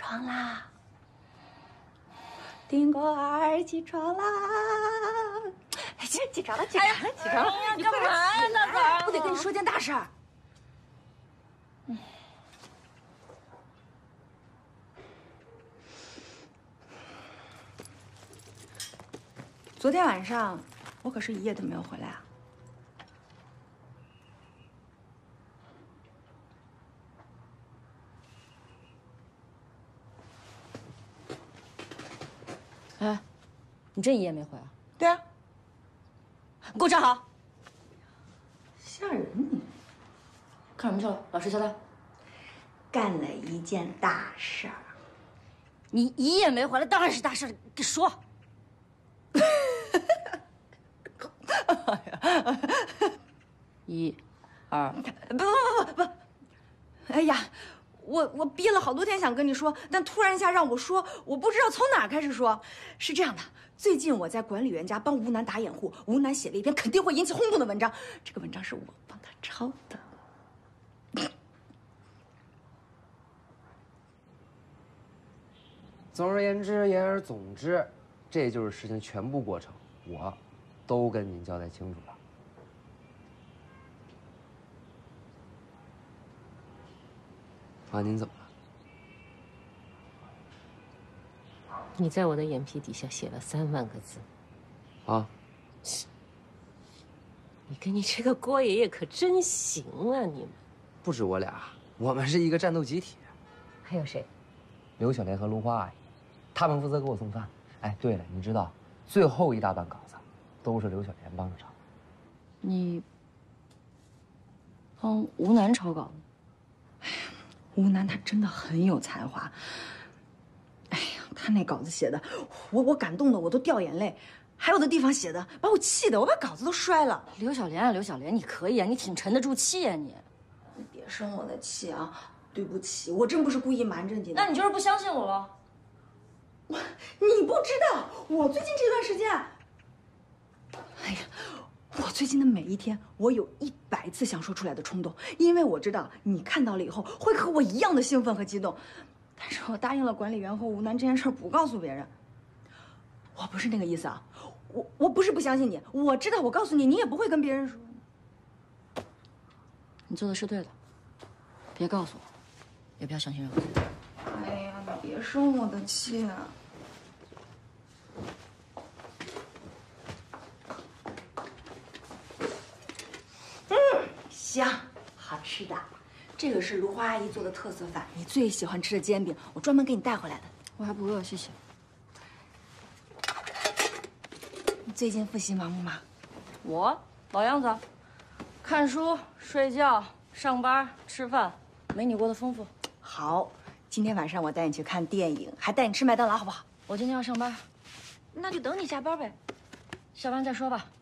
床啦！丁果儿，起床啦！起床了，起床了，起床了！ 你干嘛呀，大早上？ 我得跟你说件大事儿。昨天晚上，我可是一夜都没有回来啊。 哎，你真一夜没回啊？ 对啊， 你给我站好！ 吓人你！ 干什么去了？老实交代。 干了一件大事儿。 你一夜没回来，当然是大事。给说。1、2， 不！哎呀，我憋了好多天想跟你说，但突然一下让我说，我不知道从哪开始说。是这样的，最近我在管理员家帮吴楠打掩护，吴楠写了一篇肯定会引起轰动的文章，这个文章是我帮他抄的。 总而言之，言而总之，这就是事情全部过程，我都跟您交代清楚了。啊，您怎么了？ 你在我的眼皮底下写了3万个字。 啊？ 你跟你这个郭爷爷可真行啊！你们不止我俩，我们是一个战斗集体。 还有谁？ 刘小莲和芦花阿姨，他们负责给我送饭。哎，对了，你知道，最后一大半稿子都是刘小莲帮着抄。 你帮吴楠抄稿子？ 哎呀，吴楠他真的很有才华。哎呀，他那稿子写的，我感动的我都掉眼泪，还有的地方写的把我气的，我把稿子都摔了。 刘小莲啊，刘小莲，你可以啊，你挺沉得住气啊你。 你别生我的气啊！对不起，我真不是故意瞒着你的。 那你就是不相信我了。 你不知道，我最近这段时间，哎呀，我最近的每一天，我有100次想说出来的冲动，因为我知道你看到了以后会和我一样的兴奋和激动。但是我答应了管理员和吴楠这件事不告诉别人。我不是那个意思啊，我不是不相信你，我知道我告诉你，你也不会跟别人说。 你做的是对的，别告诉我，也不要相信任何人。 哎呀，你别生我的气啊！香，好吃的。这个是芦花阿姨做的特色饭，你最喜欢吃的煎饼，我专门给你带回来的。 我还不饿，谢谢。 你最近复习忙不忙？ 我老样子，看书、睡觉、上班、吃饭，没你过得丰富。 好，今天晚上我带你去看电影，还带你吃麦当劳，好不好？ 我今天要上班，那就等你下班呗。下班再说吧。